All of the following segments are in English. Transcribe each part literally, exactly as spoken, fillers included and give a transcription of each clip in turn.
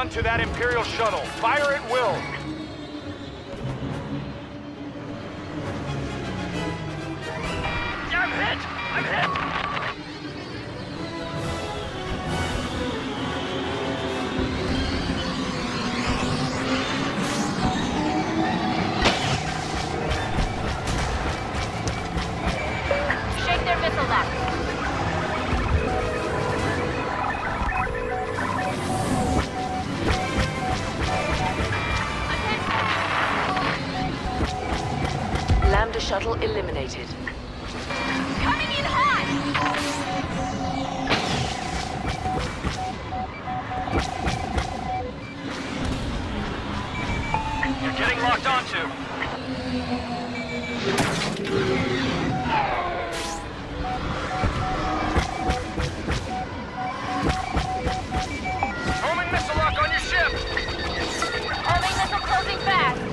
onto that Imperial shuttle. Fire at will. I'm hit! I'm hit! Shake their missile lock. Lambda shuttle eliminated. Coming in hot! You're getting locked onto. Homing missile lock on your ship! Homing missile closing fast.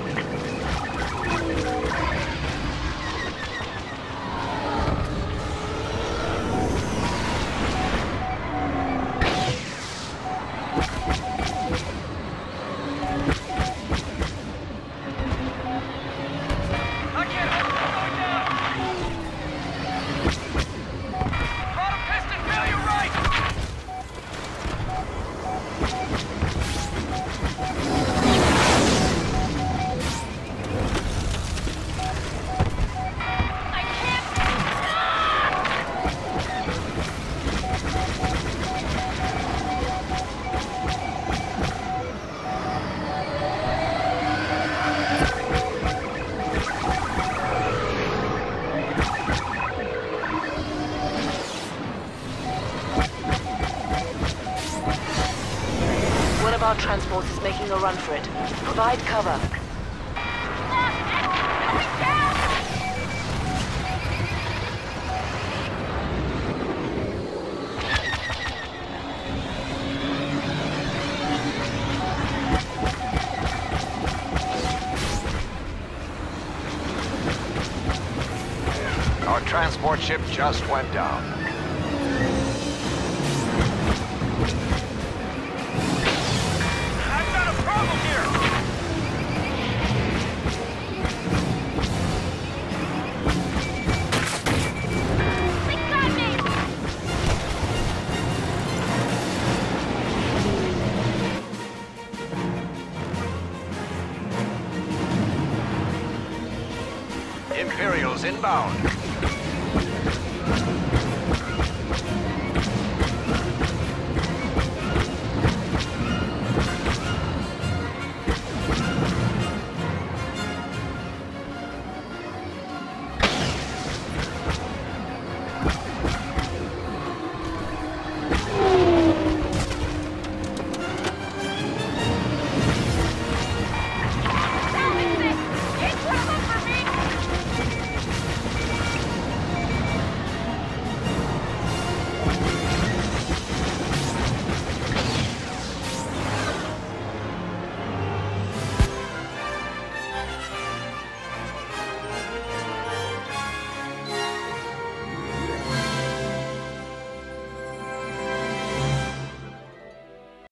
I can't hold it going down! Bottom piston failure right! I can't. One of our transports is making a run for it. Provide cover. Coming down! Our transport ship just went down. I've got a problem here! They got me! Imperials inbound.